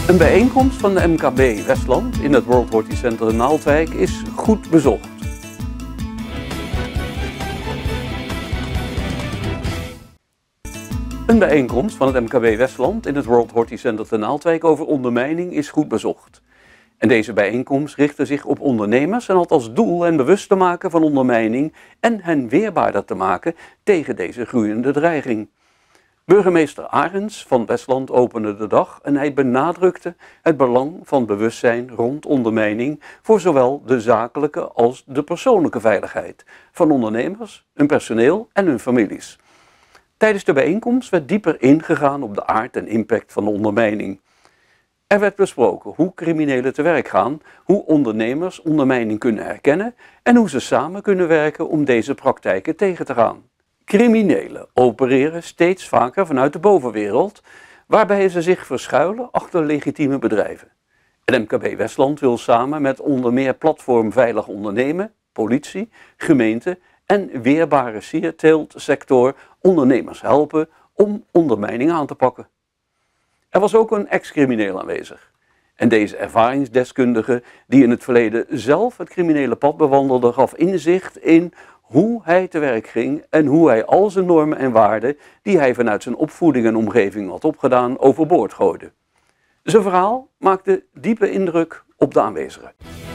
Een bijeenkomst van de MKB Westland in het World Horticenter in Naaldwijk is goed bezocht. Een bijeenkomst van het MKB Westland in het World Horticenter te Naaldwijk over ondermijning is goed bezocht. En deze bijeenkomst richtte zich op ondernemers en had als doel hen bewust te maken van ondermijning en hen weerbaarder te maken tegen deze groeiende dreiging. Burgemeester Arends van Westland opende de dag en hij benadrukte het belang van bewustzijn rond ondermijning voor zowel de zakelijke als de persoonlijke veiligheid van ondernemers, hun personeel en hun families. Tijdens de bijeenkomst werd dieper ingegaan op de aard en impact van ondermijning. Er werd besproken hoe criminelen te werk gaan, hoe ondernemers ondermijning kunnen herkennen en hoe ze samen kunnen werken om deze praktijken tegen te gaan. Criminelen opereren steeds vaker vanuit de bovenwereld, waarbij ze zich verschuilen achter legitieme bedrijven. Het MKB Westland wil samen met onder meer platform Veilig Ondernemen, politie, gemeente en weerbare sierteeltsector ondernemers helpen om ondermijning aan te pakken. Er was ook een ex-crimineel aanwezig. En deze ervaringsdeskundige, die in het verleden zelf het criminele pad bewandelde, gaf inzicht in hoe hij te werk ging en hoe hij al zijn normen en waarden, die hij vanuit zijn opvoeding en omgeving had opgedaan, overboord gooide. Zijn verhaal maakte diepe indruk op de aanwezigen.